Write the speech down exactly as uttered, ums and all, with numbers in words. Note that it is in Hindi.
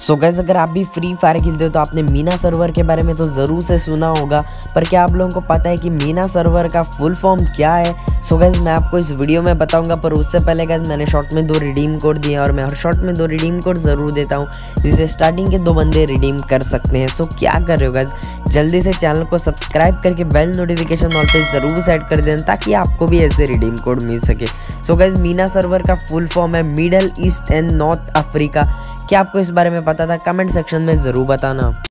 सो गाइस, अगर आप भी फ्री फायर खेलते हो तो आपने मीना सर्वर के बारे में तो ज़रूर से सुना होगा, पर क्या आप लोगों को पता है कि मीना सर्वर का फुल फॉर्म क्या है? सो गाइस, मैं आपको इस वीडियो में बताऊंगा, पर उससे पहले गाइस मैंने शॉर्ट में दो रिडीम कोड दिए और मैं हर शॉर्ट में दो रिडीम कोड ज़रूर देता हूँ, जिसे स्टार्टिंग के दो बंदे रिडीम कर सकते हैं। सो क्या कर रहे हो गाइस, जल्दी से चैनल को सब्सक्राइब करके बेल नोटिफिकेशन ऑल पे ज़रूर सेट कर देना, ताकि आपको भी ऐसे रिडीम कोड मिल सके। सो गाइस, मीना सर्वर का फुल फॉर्म है Middle East and North Africa. क्या आपको इस बारे में पता था? कमेंट सेक्शन में ज़रूर बताना।